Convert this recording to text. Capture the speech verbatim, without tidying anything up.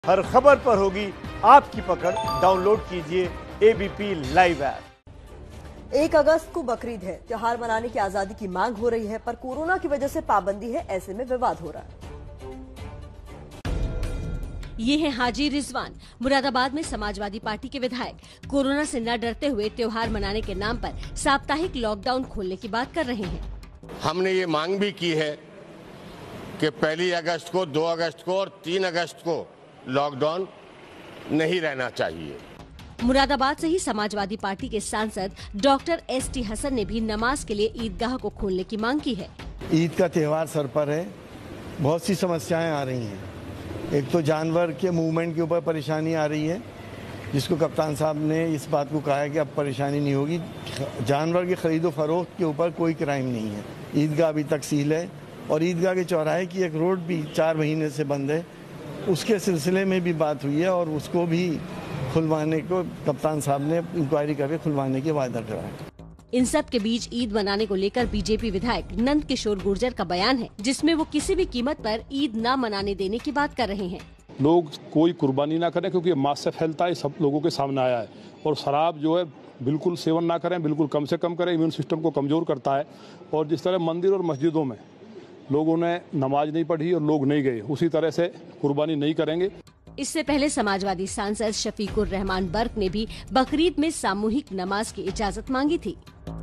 हर खबर पर होगी आपकी पकड़। डाउनलोड कीजिए एबीपी लाइव ऐप। एक अगस्त को बकरीद है। त्योहार मनाने की आजादी की मांग हो रही है, पर कोरोना की वजह से पाबंदी है। ऐसे में विवाद हो रहा है। ये है हाजी रिजवान, मुरादाबाद में समाजवादी पार्टी के विधायक। कोरोना से न डरते हुए त्योहार मनाने के नाम पर साप्ताहिक लॉकडाउन खोलने की बात कर रहे हैं। हमने ये मांग भी की है कि पहली अगस्त को, दो अगस्त को और तीन अगस्त को लॉकडाउन नहीं रहना चाहिए। मुरादाबाद से ही समाजवादी पार्टी के सांसद डॉक्टर एस टी हसन ने भी नमाज के लिए ईदगाह को खोलने की मांग की है। ईद का त्यौहार सर पर है, बहुत सी समस्याएं आ रही हैं। एक तो जानवर के मूवमेंट के ऊपर परेशानी आ रही है, जिसको कप्तान साहब ने इस बात को कहा है कि अब परेशानी नहीं होगी। जानवर के खरीदो फरोख्त के ऊपर कोई क्राइम नहीं है। ईदगाह अभी तक सील है और ईदगाह के चौराहे की एक रोड भी चार महीने से बंद है। उसके सिलसिले में भी बात हुई है और उसको भी खुलवाने को कप्तान साहब ने इंक्वायरी करके खुलवाने की वायदा करा है। इन सब के बीच ईद मनाने को लेकर बीजेपी विधायक नंद किशोर गुर्जर का बयान है, जिसमें वो किसी भी कीमत पर ईद न मनाने देने की बात कर रहे हैं। लोग कोई कुर्बानी ना करें, क्योंकि मास से फैलता है, सब लोगों के सामने आया है। और शराब जो है बिल्कुल सेवन ना करें, बिल्कुल कम से कम करें, इम्यून सिस्टम को कमजोर करता है। और जिस तरह मंदिर और मस्जिदों में लोगों ने नमाज नहीं पढ़ी और लोग नहीं गए, उसी तरह से कुर्बानी नहीं करेंगे। इससे पहले समाजवादी सांसद शफीकुर रहमान बर्क ने भी बकरीद में सामूहिक नमाज की इजाजत मांगी थी।